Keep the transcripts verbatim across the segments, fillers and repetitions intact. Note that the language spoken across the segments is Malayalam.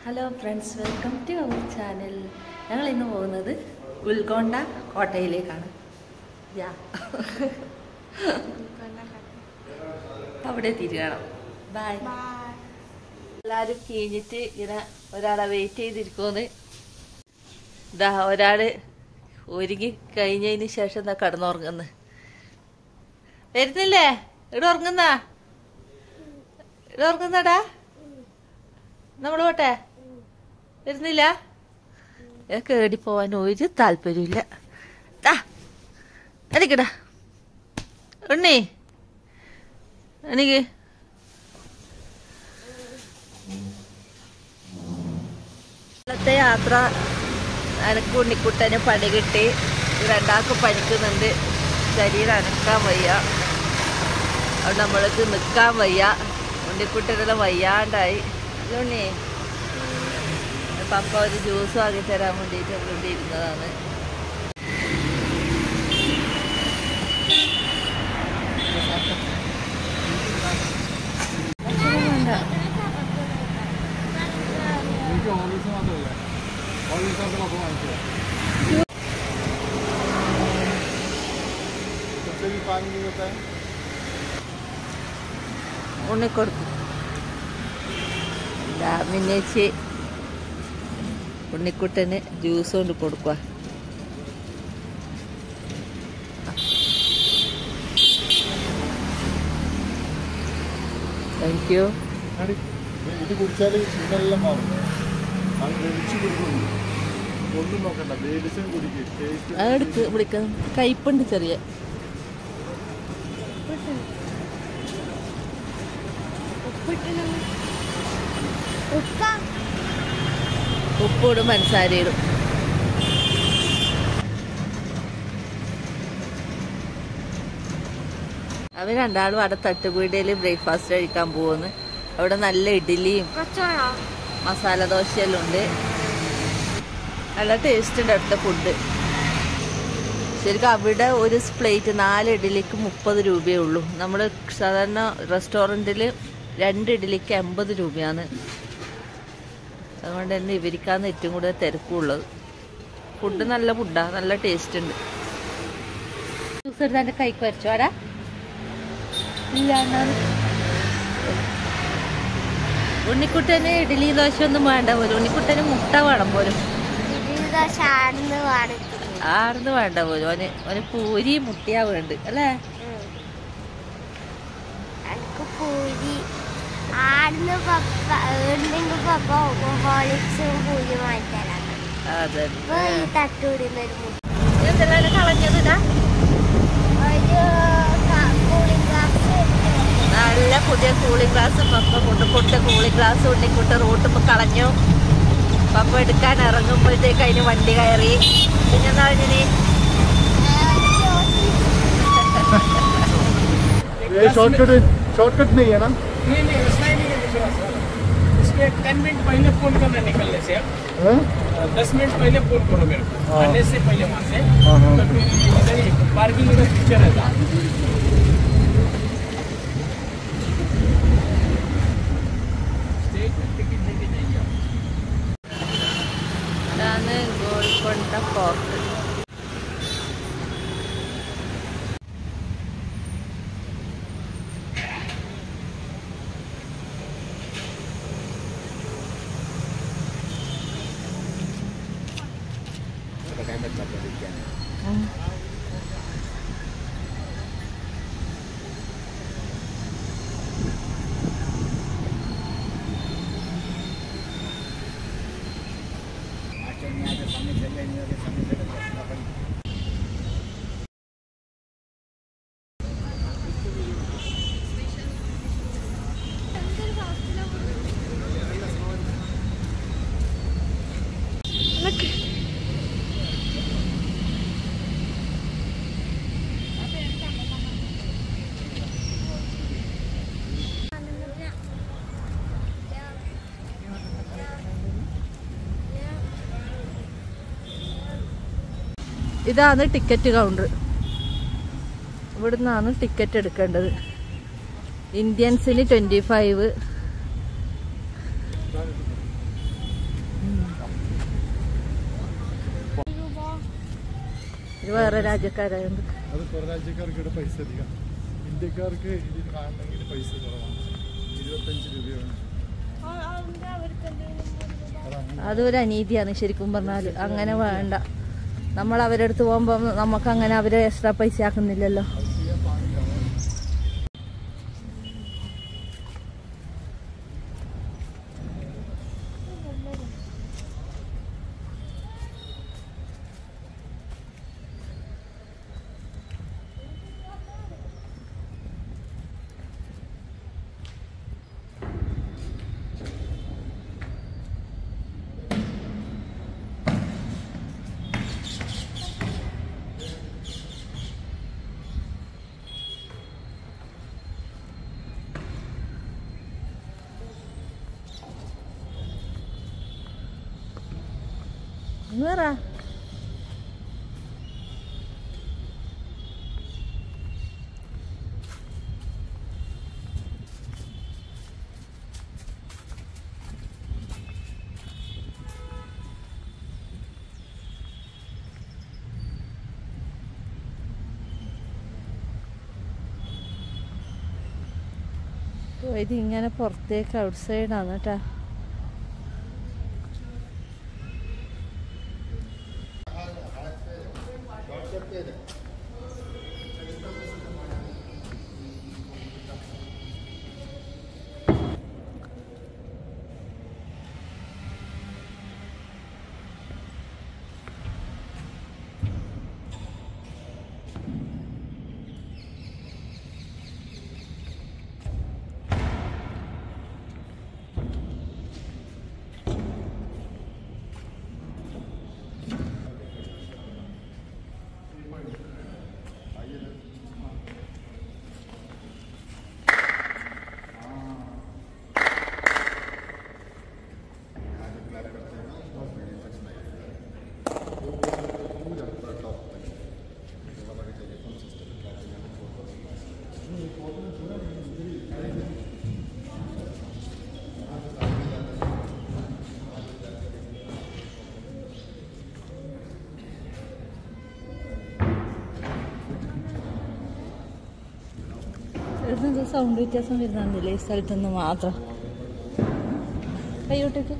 Hello friends, welcome to our channel. ഞങ്ങൾ ഇന്ന് പോകുന്നത് ഉൾക്കൊണ്ട കോട്ടയിലേക്കാണ്. യാ അവിടെ തിരികണം. ബൈ. എല്ലാവരും കഴിഞ്ഞിട്ട് ഇങ്ങനെ ഒരാളെ വെയിറ്റ് ചെയ്തിരിക്കുമെന്ന്. ഇതാ ഒരാള് ഒരുങ്ങി കഴിഞ്ഞതിന് ശേഷം എന്താ കിടന്നുറങ്ങുന്നു. വരുന്നില്ലേ? ഇവിടെ ഉറങ്ങുന്ന ഇവിടെ ഉറങ്ങുന്നടാ. നമ്മള് പോട്ടെ? വരുന്നില്ല? കേടി പോവാൻ ഒരു താല്പര്യമില്ല. എനിക്കടാ ഉണ്ണി, എനിക്ക് ഇന്നത്തെ യാത്ര എനക്ക് ഉണ്ണിക്കുട്ടന് പണി കിട്ടി. രണ്ടാൾക്ക് പനിക്കുന്നുണ്ട്. ശരീരം അനക്കാൻ വയ്യ. അവിടെ നമ്മൾക്ക് നിൽക്കാൻ വയ്യ. ഉണ്ണിക്കുട്ടനെല്ലാം വയ്യാണ്ടായി. ഉണ്ണി, പപ്പ ഒരു ജ്യൂസ് വാങ്ങി തരാൻ വേണ്ടിയിട്ട് ഇവിടെ ഇരുന്നതാണ്. ഉണ്ണിക്കൊടുക്കും. മിന്നേച്ചി ഉണ്ണിക്കുട്ടന് ജ്യൂസ് കൊണ്ട് കൊടുക്കുക. Thank you. ഇത് കുടിച്ചാൽ ഇന്നെല്ലാം മാറും. ഒന്നും നോക്കണ്ട, മെഡിസിൻ കുടിക്കും. അടുത്ത് വിളിക്കാം. കയ്പുണ്ട് ചെറിയ. ഉപ്പിടും പഞ്ചസാരയിടും. അവർ രണ്ടാളും അവിടെ തട്ടുപീടിയിൽ ബ്രേക്ക്ഫാസ്റ്റ് കഴിക്കാൻ പോകുന്നു. അവിടെ നല്ല ഇഡ്ഡലിയും മസാല ദോശയെല്ലാം ഉണ്ട്. നല്ല ടേസ്റ്റ് ഉണ്ട് അവിടുത്തെ ഫുഡ്. ശരിക്കും അവിടെ ഒരു പ്ലേറ്റ് നാല് ഇഡ്ഡലിക്ക് മുപ്പത് രൂപയേ ഉള്ളൂ. നമ്മൾ സാധാരണ റെസ്റ്റോറൻറ്റിൽ രണ്ട് ഇഡ്ഡലിക്ക് എൺപത് രൂപയാണ്. അതുകൊണ്ട് തന്നെ ഇവർക്കാണ് ഏറ്റവും കൂടുതൽ തിരക്കുള്ളത്. ഫുഡ് നല്ല ഫുഡാണ്, നല്ല ടേസ്റ്റ് ഉണ്ട്. ജ്യൂസ് എടുത്ത് എൻ്റെ കൈക്ക് വരച്ചോ ആടാ. ഇല്ല, ഉണ്ണിക്കുട്ടന് ഇഡ്ഡലി ദോശ ഒന്നും വേണ്ട പോലും. ഉണ്ണിക്കുട്ടന് മുട്ട വേണം പോലും. ആർന്ന് വേണ്ട പോലും. ഓന് ഓന് പൂരി മുട്ടിയാ വേണ്ട അല്ലേ? കളഞ്ഞതാ. നല്ല പുതിയ കൂളിംഗ് ഗ്ലാസ് പപ്പ കൊണ്ടുകൊടുത്ത കൂളിംഗ് ഗ്ലാസ് ഉണ്ണിക്കുട്ട റോട്ടിൽ കളഞ്ഞു. പപ്പ എടുക്കാൻ ഇറങ്ങുമ്പോഴത്തേക്ക് അതിന് വണ്ടി കയറി. പിന്നെന്താ കഴിഞ്ഞേ? शॉर्टकट नहीं है ना? नहीं नहीं उसमें नहीं है थोड़ा सा. इसमें टेन मिनट पहले फोन करना निकलने से. दस मिनट पहले फोन करो मेरे को आने से पहले वहाँ से. तो फिर पार्किंग का फीचर रहता. स्टेज टिकट लेके जाइए. ഇതാണ് ഗോൾക്കൊണ്ട ഫോർട്ട്. ഇതാണ് ടിക്കറ്റ് കൗണ്ടർ. ഇവിടുന്നാണ് ടിക്കറ്റ് എടുക്കേണ്ടത്. ഇന്ത്യൻസിന് ട്വൻറ്റി ഫൈവ് ഇത് വേറെ രാജ്യക്കാരായത്. അത് പുറം രാജ്യക്കാർക്ക് ഇവിടെ പൈസ അധികം. ഇന്ത്യക്കാർക്ക് ഇത് കാണണമെങ്കിൽ പൈസ കുറവാണ്. ഇരുപത്തഞ്ച് രൂപയാണ്. അതൊരു അനീതിയാണ് ശരിക്കും പറഞ്ഞാൽ. അങ്ങനെ വേണ്ട. നമ്മൾ അവരുടെ അടുത്ത് പോകുമ്പോൾ നമുക്ക് അങ്ങനെ അവരെ എക്സ്ട്രാ പൈസ ആക്കുന്നില്ലല്ലോ. വേറെ ഇത് ഇങ്ങനെ പുറത്തേക്ക് ഔട്ട് സൈഡാണ് കേട്ടാ. ഇതെന്താ സൗണ്ട് വ്യത്യാസം വരുന്നില്ലേ ഈ സ്ഥലത്തുനിന്ന് മാത്രം? കൈയോട്ടേക്ക്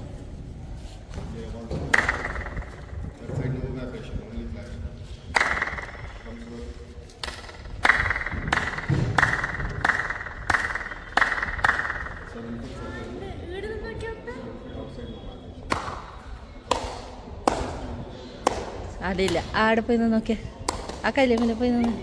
അതില്ല. ആടെ പോയി നിന്ന് നോക്കിയേ. ആ കല്യാമില്ല പോയി നിന്ന്.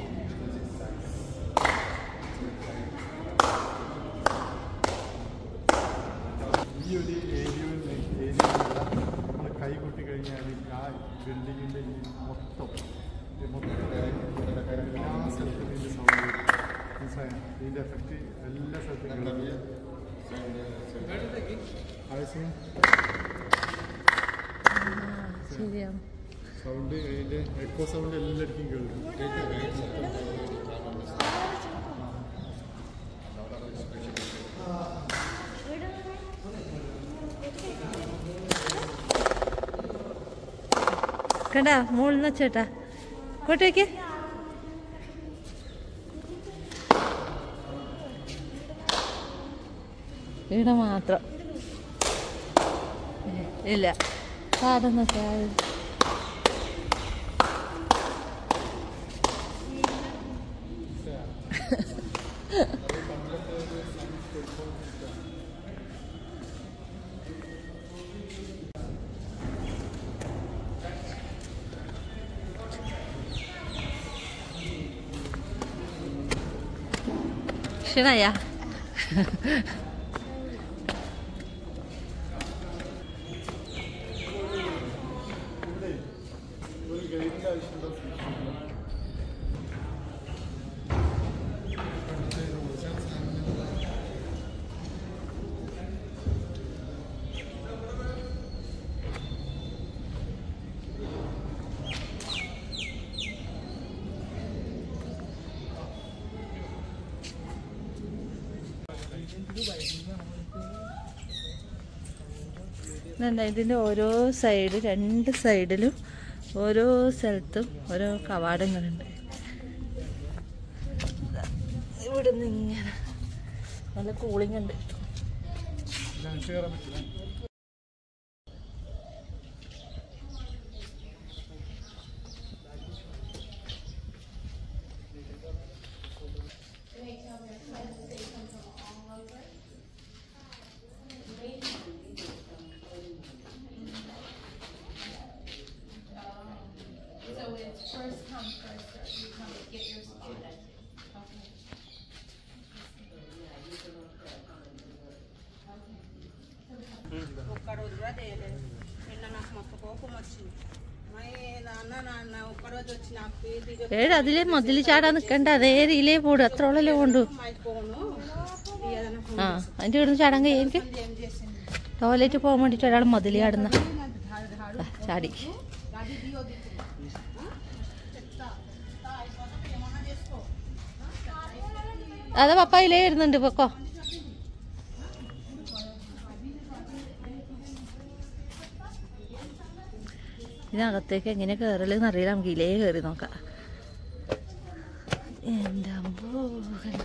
ഈ ഒരു ഏരിയ ഏരിയ നമ്മൾ കൈ കൊട്ടി കഴിഞ്ഞാൽ ആ ബിൽഡിങ്ങിൻ്റെ ഈ മൊത്തം മൊത്തം എല്ലാ സ്ഥലത്തും ഇതിൻ്റെ സൗണ്ട് മനസ്സിലായ ഇതിൻ്റെ എഫക്റ്റ് എല്ലാ സ്ഥലത്തും ശരിയാണ്. സൗണ്ട് അതിൻ്റെ എക്കോ സൗണ്ട് എല്ലാവർക്കും കേൾക്കും. കണ്ടാ മുകളിൽ നിന്ന് ചേട്ടാ കോട്ടേക്ക് ഇവിടെ മാത്രം ഇല്ല. സാധനം ക്ഷീണായ ഒരു ഗൈഡിൻ്റെ ആവശ്യമുണ്ടോ? ഇതിൻ്റെ ഓരോ സൈഡ് രണ്ട് സൈഡിലും ഓരോ സ്ഥലത്തും ഓരോ കവാടങ്ങളുണ്ട്. ഇവിടെ നിന്ന് ഇങ്ങനെ നല്ല കൂളിംഗ് ഉണ്ട്. ഏഴ് അതിലേ മതിൽ ചാടാൻ നിക്കണ്ട, അതേ രീതിയിലേ പോടും. അത്ര ഉള്ളല്ലേ പോണ്ടു. ആ അതിന്റെ ഇവിടുന്ന് ചാടാൻ കഴിയായിരിക്കും. ടോയ്ലറ്റ് പോകാൻ വേണ്ടിട്ട് ഒരാൾ മതിൽ ചാടുന്ന ചാടി. അതെ പപ്പ ഇതിലേ വരുന്നുണ്ട്, പൊക്കോ. ഇതിനകത്തേക്ക് എങ്ങനെ കയറലെന്ന് അറിയില്ല. നമുക്ക് ഇലേ കയറി നോക്കാം. എൻ്റെ അമ്പോ കണ്ട.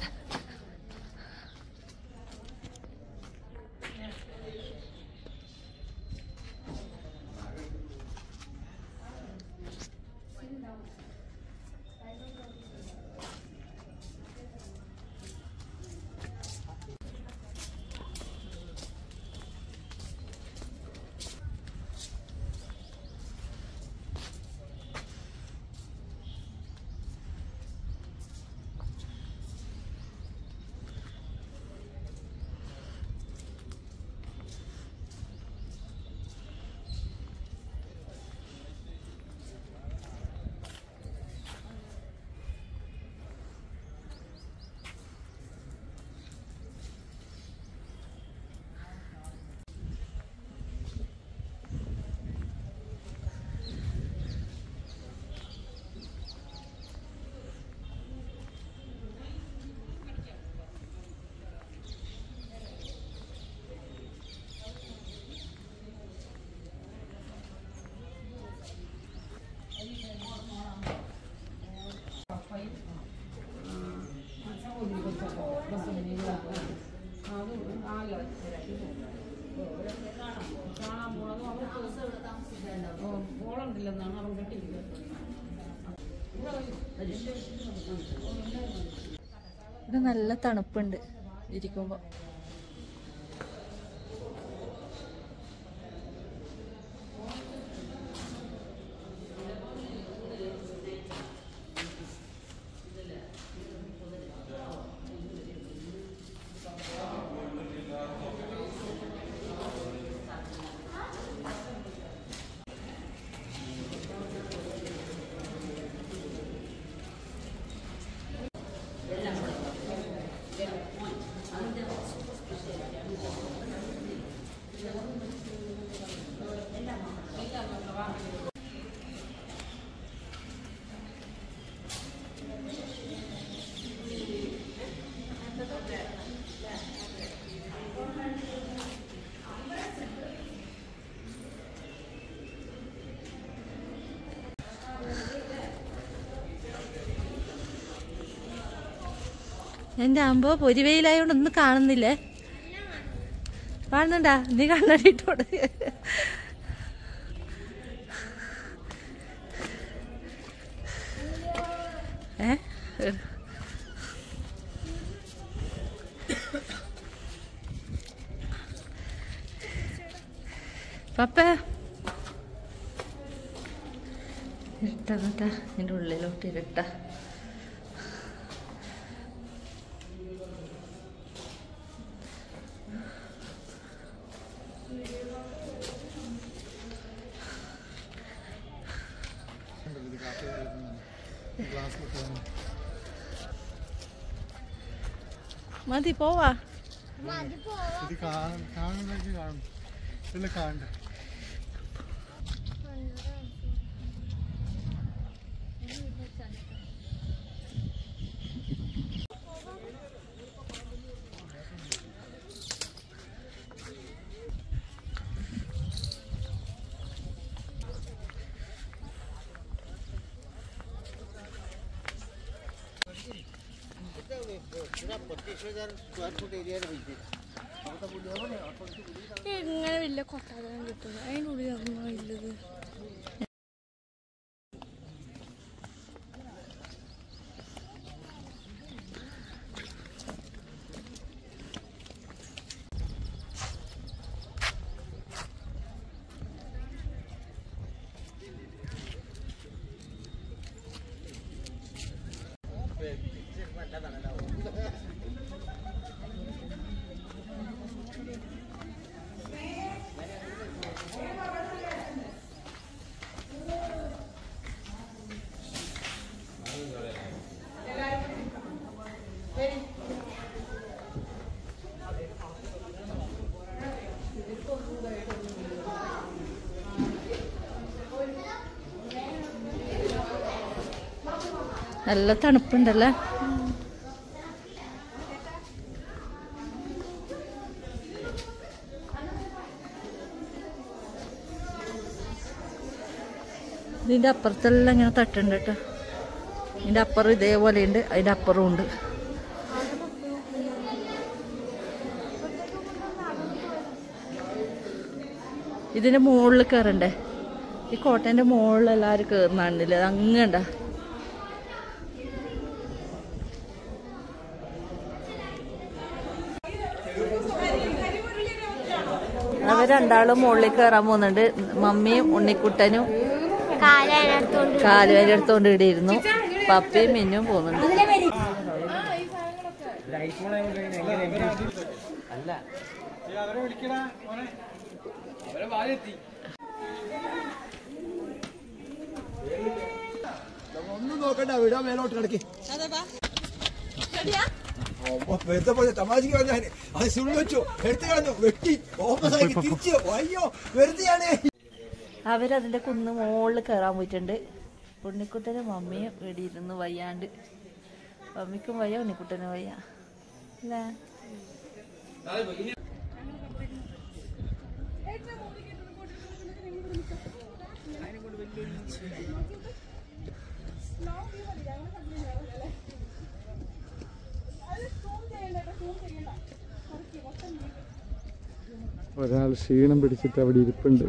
ഇവിടെ നല്ല തണുപ്പുണ്ട് ഇരിക്കുമ്പോ. എൻ്റെ അമ്പോ പൊരിവെയിലായോണ്ട് ഒന്നും കാണുന്നില്ലേ? കാണുന്നുണ്ടാ? നീ കണ്ണടിയിട്ടോട്. ഏ പപ്പ ഇട്ട കേട്ടാ, ഇതിൻ്റെ ഉള്ളിലോട്ട് ഇരട്ട. മതി പോവാ. ഇത് കാണുന്നതൊക്കെ കാണും. ഇതിൽ കാണണ്ട. എങ്ങനെ വലിയ കൊട്ടാരം കിട്ടുന്നത് അതിനുള്ളിൽ ഒന്നും ഇല്ലത്. നല്ല തണുപ്പുണ്ടല്ലേ. ഇതിൻ്റെ അപ്പുറത്തെല്ലാം ഇങ്ങനെ തട്ടുണ്ട് കേട്ടോ. ഇതിൻ്റെ അപ്പുറം ഇതേപോലെ ഉണ്ട്, അതിൻ്റെ അപ്പുറവും ഉണ്ട്. ഇതിൻ്റെ മുകളിൽ കയറണ്ടേ? ഈ കോട്ടേൻ്റെ മുകളിൽ എല്ലാവരും കയറുന്നാണില്ലേ? അത് അങ്ങണ്ട. അവർ രണ്ടാളും മുകളിൽ കയറാൻ പോകുന്നുണ്ട്. മമ്മിയും ഉണ്ണിക്കുട്ടനും കാലുവേല എടുത്തോണ്ട് ഇവിടെ ഇരുന്നു. പപ്പയും മിന്നും പോകുന്നുണ്ട്. ഒന്നും നോക്കണ്ട, വിടാ മേലോട്ട് കിടക്കി. തമാശക്ക് പറഞ്ഞാൽ അത് സുള്ളു വെച്ചു, എടുത്തു കളഞ്ഞു, വെട്ടി ഓപ്പോസാക്കി തിരിച്ചു. അയ്യോ വെറുതെയാണ്. അവരതിന്റെ കുന്ന് മുകളിൽ കയറാൻ പോയിട്ടുണ്ട്. ഉണ്ണിക്കുട്ടനും മമ്മിയും ഇവിടെ ഇരുന്ന് വയ്യാണ്ട്. മമ്മിക്കും വയ്യ, ഉണ്ണിക്കുട്ടനും വയ്യ അല്ലേ? ഒരാൾ ക്ഷീണം പിടിച്ചിട്ട് അവിടെ ഇരിപ്പുണ്ട്.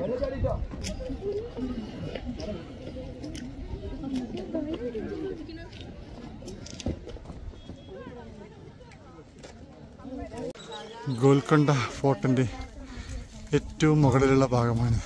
ഗോൽക്കൊണ്ട ഫോർട്ടിന്റെ ഏറ്റവും മുകളിലുള്ള ഭാഗമാണ്.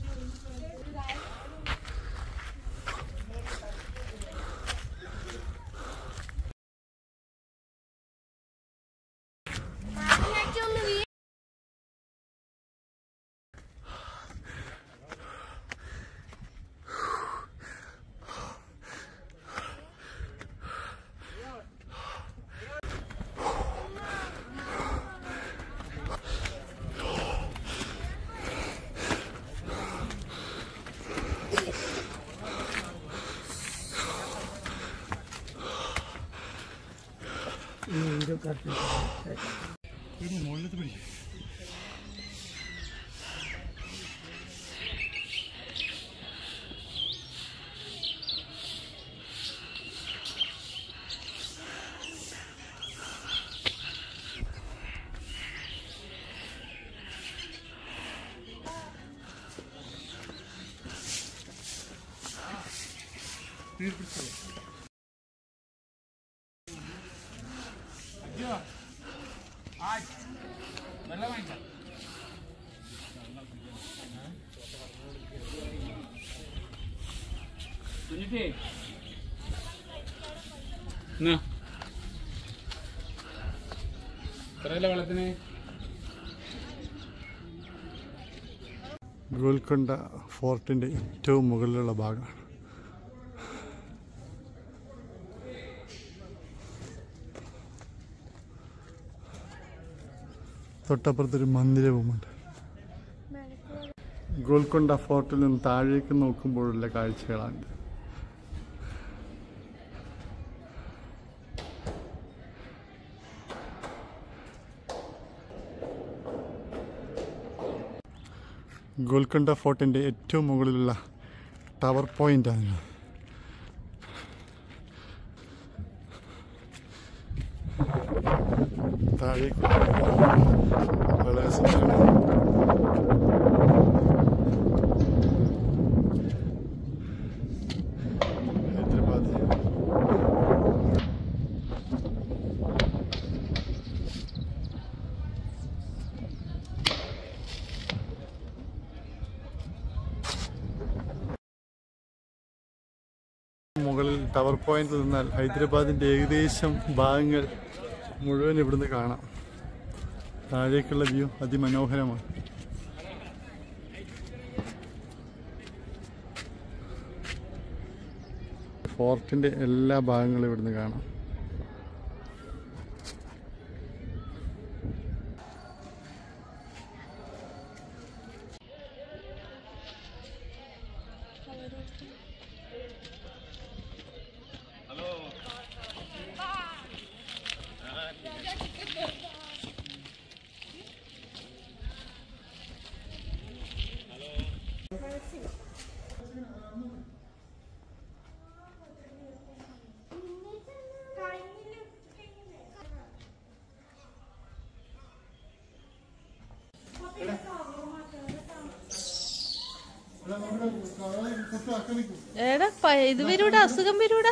വെള്ളത്തിന് ഗോൽക്കൊണ്ട ഫോർട്ടിന്റെ ഏറ്റവും മുകളിലുള്ള ഭാഗമാണ്. തൊട്ടപ്പുറത്തൊരു മന്ദിരവുമുണ്ട്. ഗോൽക്കൊണ്ട ഫോർട്ടിൽ നിന്ന് താഴേക്ക് നോക്കുമ്പോഴുള്ള കാഴ്ചകളാണ്. ഗോൽക്കൊണ്ട ഫോർട്ടിന്റെ ഏറ്റവും മുകളിലുള്ള ടവർ പോയിന്റ് ആണ്. താഴേക്ക് വളരെ സുന്ദരമാണ്. ഹൈദരാബാദ് മുകളിൽ ടവർ പോയിന്റിൽ നിന്നാൽ ഹൈദരാബാദിൻ്റെ ഏകദേശം ഭാഗങ്ങൾ മുഴുവൻ ഇവിടുന്ന് കാണാം. താഴേക്കുള്ള വ്യൂ അതിമനോഹരമാണ്. ഫോർട്ടിൻ്റെ എല്ലാ ഭാഗങ്ങളും ഇവിടുന്ന് കാണാം. ഏടാ ഇത് വരൂടാ, അസുഖം വരൂടാ.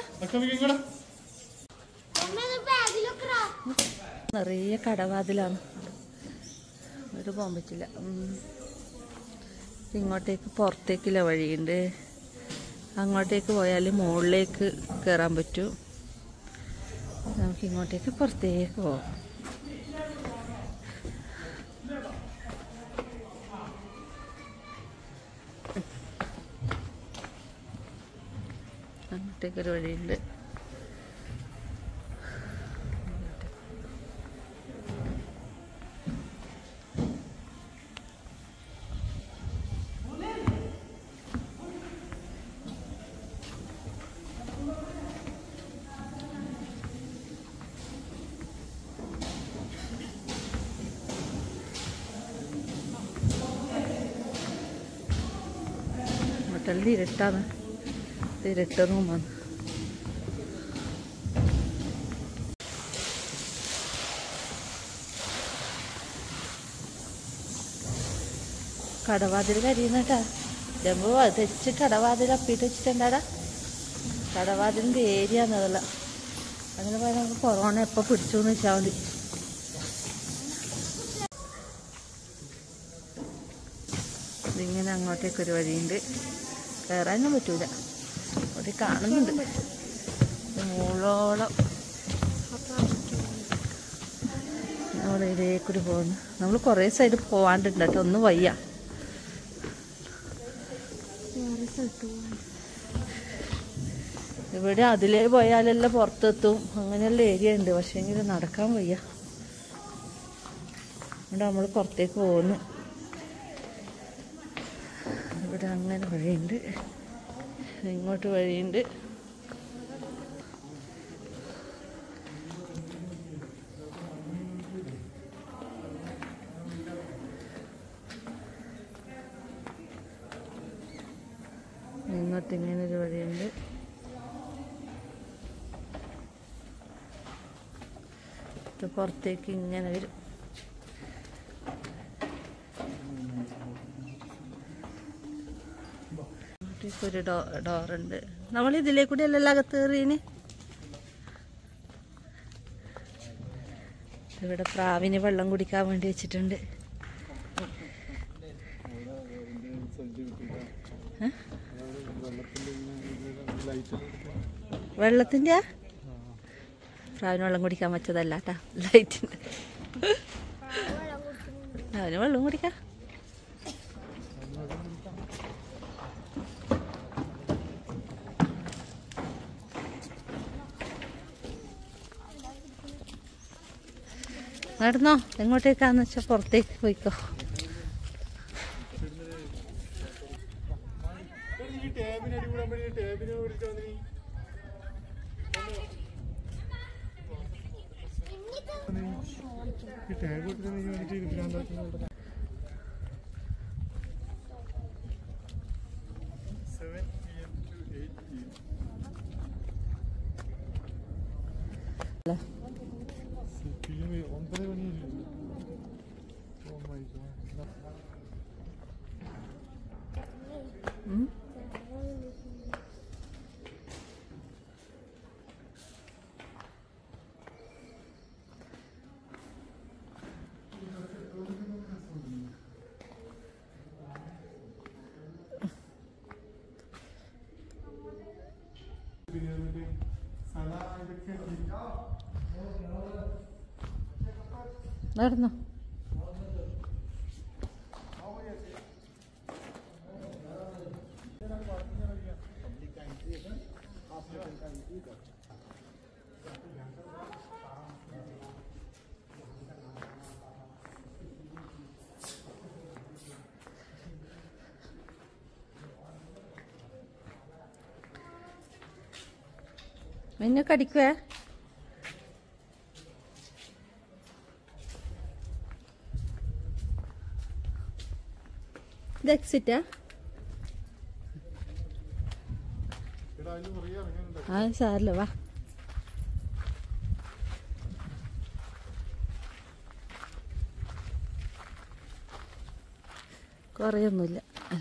നിറയെ കടവാതിലാണ്, ഒരു പോകാൻ പറ്റില്ല. ഇങ്ങോട്ടേക്ക് പുറത്തേക്കുള്ള വഴിയുണ്ട്. അങ്ങോട്ടേക്ക് പോയാൽ മുകളിലേക്ക് കയറാൻ പറ്റും. നമുക്ക് ഇങ്ങോട്ടേക്ക് പുറത്തേക്ക് പോകാം. അങ്ങോട്ടേക്കൊരു വഴിയുണ്ട്. ഹോട്ടലിൽ ഇരുട്ടാണ്, ഇരുട്ട റൂമാണ്. കടവാതിൽ കരിയുന്നട്ടാ. ജമ്പു തെച്ച് കടവാതിൽ അപ്പിട്ട് വെച്ചിട്ടുണ്ടാടാ. കടവാതിലിൻ്റെ ഏരിയ എന്നതല്ല. അങ്ങനെ പോയാൽ നമുക്ക് കൊറോണ എപ്പോൾ പിടിച്ചു എന്ന് വെച്ചാൽ മതി. ഇതിങ്ങനെ അങ്ങോട്ടേക്കൊരു വഴിയുണ്ട്. കയറാനൊന്നും പറ്റൂല. അവിടെ കാണുന്നുണ്ട് മുകളോളം. നമ്മൾ ഇതിലേക്കൂടി പോകുന്നു. നമ്മൾ കുറേ സൈഡ് പോവാണ്ടുണ്ട് കേട്ടോ, ഒന്നും വയ്യ. ഇവിടെ അതിലേ പോയാലെല്ലാം പുറത്തെത്തും, അങ്ങനെയുള്ള ഏരിയ ഉണ്ട്. പക്ഷേ എങ്കിൽ നടക്കാൻ വയ്യ. ഇവിടെ നമ്മൾ പുറത്തേക്ക് പോകുന്നു. ഇവിടെ അങ്ങനെ വഴിയുണ്ട്, ഇങ്ങോട്ട് വഴിയുണ്ട്. ഇങ്ങോട്ട് ഇങ്ങനെ ഒരു വഴിയുണ്ട്. ഇത് പുറത്തേക്ക് ഇങ്ങനെ വരും. ഒരു ഡോ ഡോറുണ്ട്. നമ്മൾ ഇതിലേ കൂടി അല്ലല്ലോ അകത്ത് കയറിയന്. ഇവിടെ പ്രാവിന് വെള്ളം കുടിക്കാൻ വേണ്ടി വെച്ചിട്ടുണ്ട്. വെള്ളത്തിൻ്റെ പ്രാവിന് വെള്ളം കുടിക്കാൻ പറ്റതല്ല കേട്ടാ, ലൈറ്റിൻ്റെ. അവന് വെള്ളം കുടിക്കാം. നടന്നോ, എങ്ങോട്ടേക്കാന്ന് വെച്ചാൽ പുറത്തേക്ക് പോയിക്കോ. ഒമ്പത് മണി നടന്നോ. മിന്നു കടിക്കുവേ. ഇത് എക്സിറ്റാ? ആ സാരല്ല, വാ. കുറയൊന്നുമില്ല.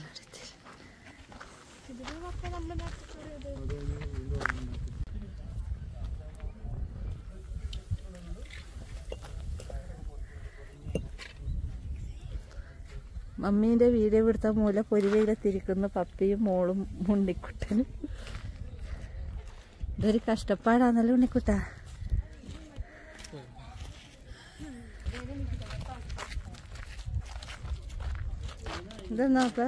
മമ്മീൻ്റെ വീഡിയോ എടുത്ത മൂല പൊരിവയിലെത്തിരിക്കുന്ന പപ്പിയും മോളും ഉണ്ണിക്കുട്ടനും. ഇതൊരു കഷ്ടപ്പാടാന്നല്ലോ ഉണ്ണിക്കുട്ട. ഇതെന്നാപ്പ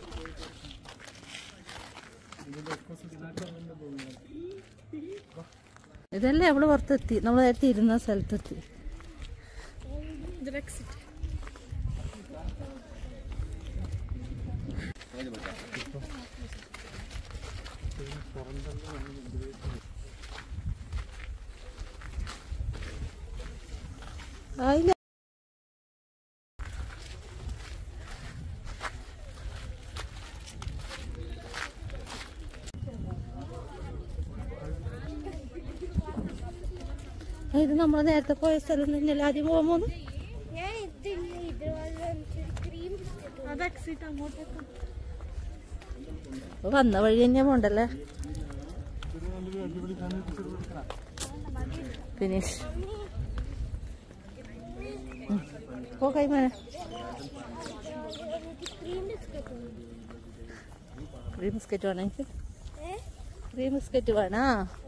ഇതല്ലേ അവള് പുറത്തെത്തി, നമ്മൾ നേരത്തെ ഇരുന്ന സ്ഥലത്തെത്തി. ആയില്ല. ഇത് നമ്മൾ നേരത്തെ പോയ സ്ഥലം തന്നെയല്ലേ ആദ്യം പോകാൻ പോകുന്നു. വന്ന വഴി തന്നെയാ പോണ്ടല്ലേ. ഫിനിഷ് പോ കൈമാന. ക്രീം ബിസ്ക്കറ്റ് വേണോ എനിക്ക്? ക്രീം ബിസ്ക്കറ്റ് വേണോ?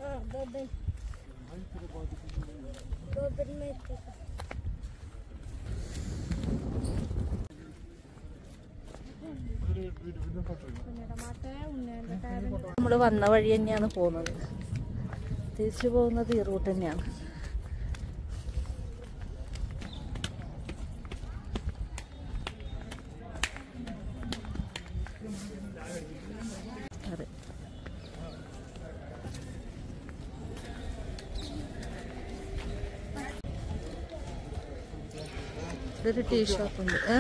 നമ്മള് വന്ന വഴി തന്നെയാണ് പോകുന്നത്. തിരിച്ചു പോകുന്നത് ഈ റൂട്ട് തന്നെയാണ്. അതെ, ഇതൊരു ടീ ഷോപ്പ് ഉണ്ട്. ഏ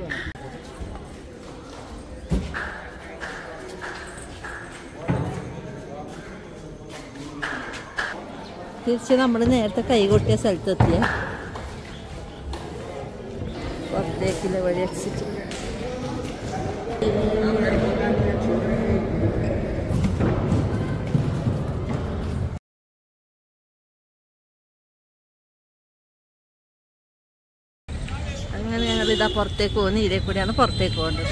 തിരിച്ച് നമ്മൾ നേരത്തെ കൈകൊട്ടിയ സ്ഥലത്തെത്തിയ പുറത്തേക്കുള്ള വഴി എക്സിറ്റ്. അങ്ങനെ ഞങ്ങൾ ഇതാ പുറത്തേക്ക് പോകുന്നു. ഇതിലെ കൂടിയാണ് പുറത്തേക്ക് പോകേണ്ടത്.